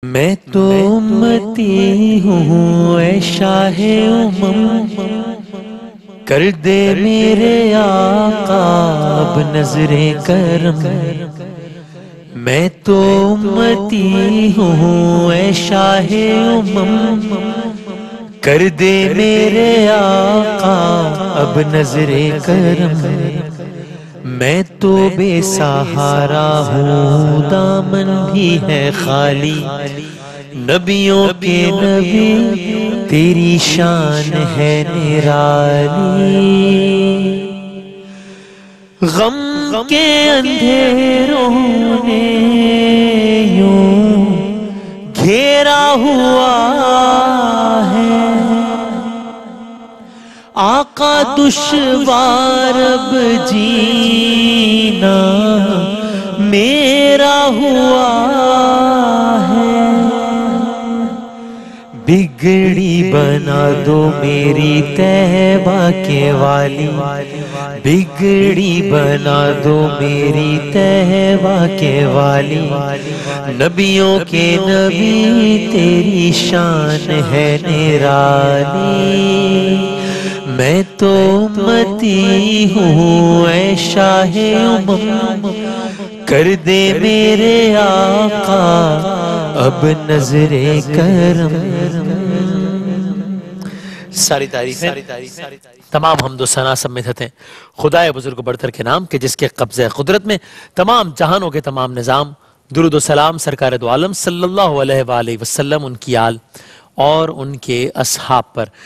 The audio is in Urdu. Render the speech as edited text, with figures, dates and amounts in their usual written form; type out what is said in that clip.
میں تو امتی ہوں اے شاہ امم، کر دے میرے آقا اب نظر کرم۔ میں تو امتی ہوں اے شاہ امم، کر دے میرے آقا اب نظر کرم۔ میں تو بے سہارا ہوں دامن بھی ہے خالی، نبیوں کے نبی تیری شان ہے نرالی۔ غم کے اندھیروں نے یوں گھیرا ہوا ہے، آقا دشوار اب جینا میرا ہوا ہے۔ بگڑی بنا دو میری طیبہ کے والی، بگڑی بنا دو میری طیبہ کے والی، نبیوں کے نبی تیری شان ہے نرالی۔ میں تو امتی ہوں اے شاہ امم، کر دے میرے آقا اب نظر کرم۔ ساری تعریفیں، تمام حمد و ثنا سب میں تھے خدائے بزرگ برتر کے نام کے، جس کے قبضہ قدرت میں تمام جہانوں کے تمام نظام۔ درود و سلام سرکار دو عالم صلی اللہ علیہ وآلہ وسلم، ان کی آل اور ان کے اصحاب پر۔